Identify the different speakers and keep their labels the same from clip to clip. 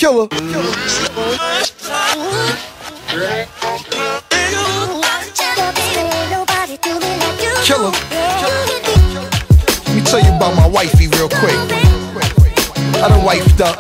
Speaker 1: Killer. Killer. Let me tell you about my wifey real quick. I done wifed up.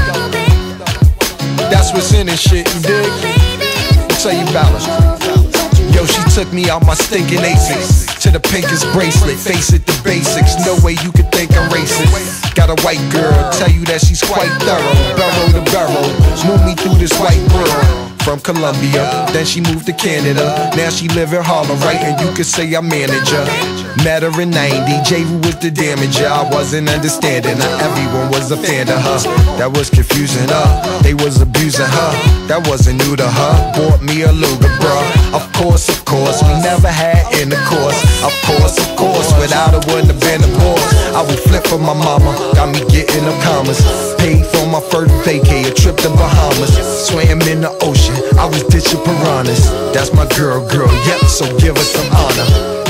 Speaker 1: That's what's in this shit, you dig? Let me tell you about her. Yo, she took me out my stinking aces to the pinkest bracelet. Face it, the basics. No way you could think I'm racist. Got a white girl, tell you that she's quite thorough. Barrel to barrel, move me through this white world. From Colombia, then she moved to Canada. Now she live in Harlem, right? And you could say I manage her. Met her in 90, J.V. was the damager. I wasn't understanding, not everyone was a fan of her. That was confusing her, they was abusing her. That wasn't new to her, bought me a Luger, bruh. Of course, we never had intercourse. Of course, without her wouldn't have been a boss. I would flip for my mama, got me getting them commas. Paid for my first vacay, a trip to Bahamas. Swam in the ocean, I was ditching piranhas. That's my girl, yep, so give her some honor.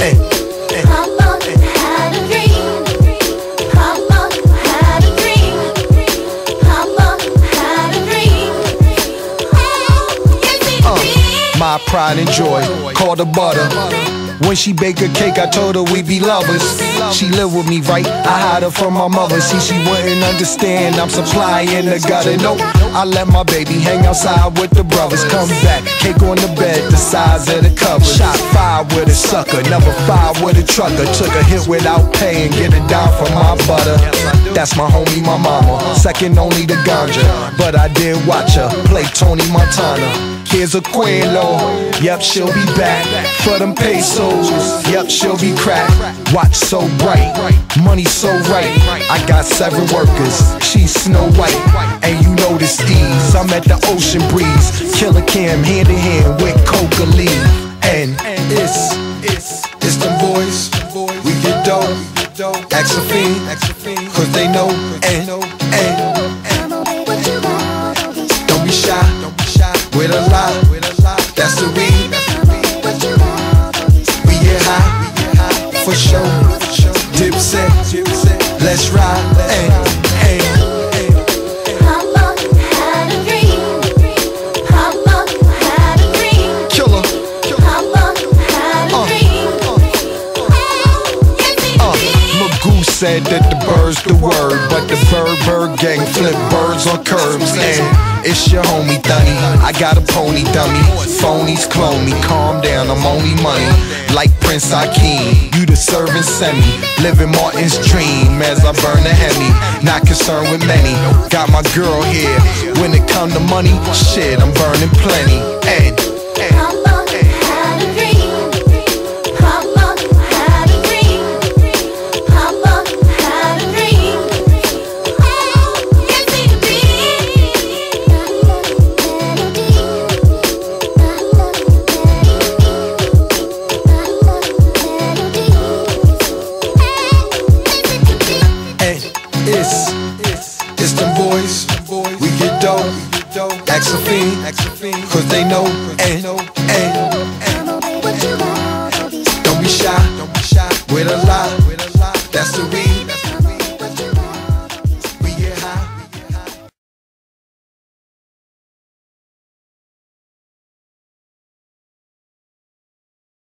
Speaker 1: My pride and joy, called her butter. When she bake a cake, I told her we'd be lovers. She lived with me, right? I hide her from my mother. See, she wouldn't understand, I'm supplying the gutter. Nope, I let my baby hang outside with the brothers. Come back, cake on the bed, the size of the cover. Shot fire with a sucker, never fire with a trucker. Took a hit without paying, get it down for my butter. That's my homie, my mama, second only to ganja. But I did watch her play Tony Montana. Here's a Quelo, yep, she'll be back for them pesos, yep, she'll be cracked. Watch so bright, money so right. I got 7 workers, she's Snow White. And you know this D's, I'm at the ocean breeze. Killer Cam hand in hand with Coca Lee. And it's them boys, we get dope, ask a fiend, cause they know. And don't be shy. With a lot, that's the weed. We get high, for sure. Dipset, let's ride.
Speaker 2: How long you had a dream? How long you had a dream?
Speaker 1: Killer.
Speaker 2: How long you had a dream?
Speaker 1: Magoo said that the bird's the word, but the bird gang flip birds on curbs. And it's your homie Dunny, I got a pony dummy. Phonies clone me, calm down, I'm only money. Like Prince Akeem, you the servant semi. Living Martin's dream as I burn the Hemi. Not concerned with many, got my girl here. When it come to money, shit, I'm burning plenty.
Speaker 2: How long you had a dream? How long you had a dream? How long you had a dream?
Speaker 1: It's them boys, we get dope, ask a fiend, cause they know. And don't be shy, with a lot, that's the reason.